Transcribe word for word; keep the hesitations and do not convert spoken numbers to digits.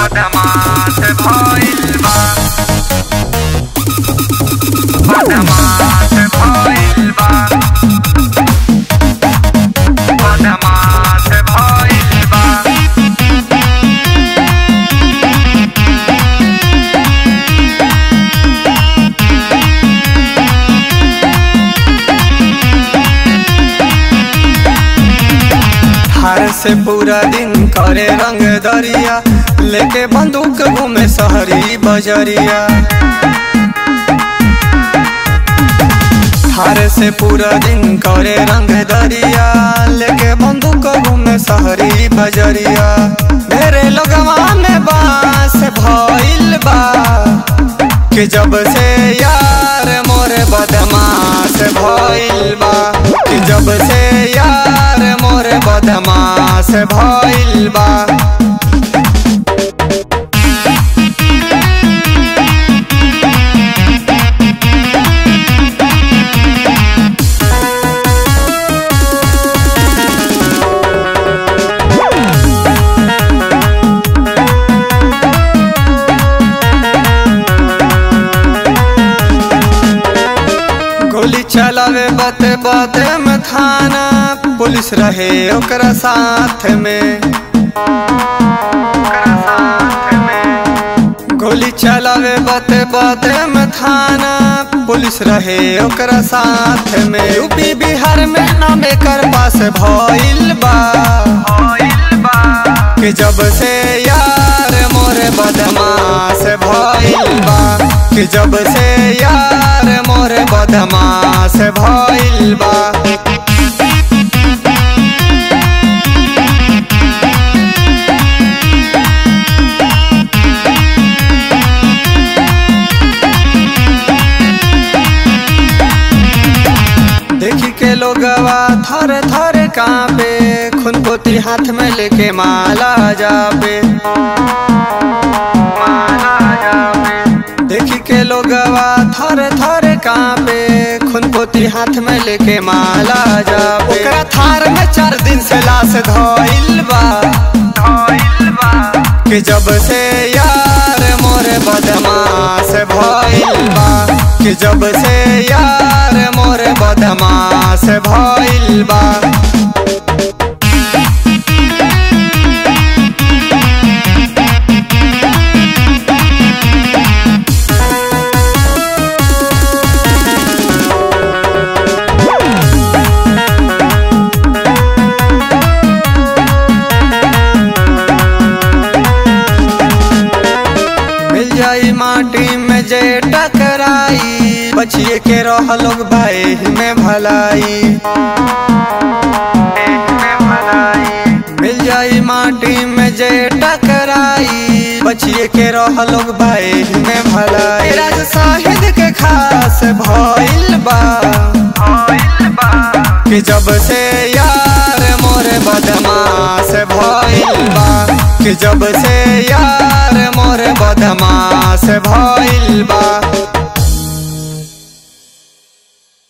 बदमाश भइल बा, बदमाश भइल बा, बदमाश भइल बा। हार से पूरा दिन करे रंग दरिया, लेके बंदूक घूमे शहरी बजरिया। हार से पूरा दिन करे रंग दरिया, लेके बंदूक घूमे शहरी बजरिया। मेरे लोगवा में बास भइल बा, कि जब से यार मोरे बदमाश भइल बा, कि जब से यार मोरे बदमाश भइल बा। गोली चलावे बाते बाते में थाना, पुलिस रहे ओकरा साथ में। गोली चलावे बाते बाते में थाना, पुलिस रहे ओकरा साथ में। यूपी बिहार में नाम एकर पास भइल बा, कि जब से यार मोरे बदमाश भइल बा, कि जब से यार मोरे बदमाश भइल बा। देखी के लोगवा थर थर कांपे, खून पोती हाथ में लेके माला जापे, माला जापे। देखी के लोगवा थर थर कांपे, खून पोती हाथ में लेके माला जापे। ओकरा थार में चार दिन से लाश धइल बा, धइल बा, कि जब से यार मोरे बदमाश भइल बा, कि जब से यार मोरे बदमाश भइल बा। मिल जाई माटी में जे टकराई, बचिए के रह लोग भाई में भलाई, मिल जाई माटी में जे टकराई, बचिए के रह लोग भाई में भलाई। राज साहिद के खास भइल बा, कि जब से यार मोरे बदमाश भइल बा, कि जब से यार मोरे बदमाश भइल बा।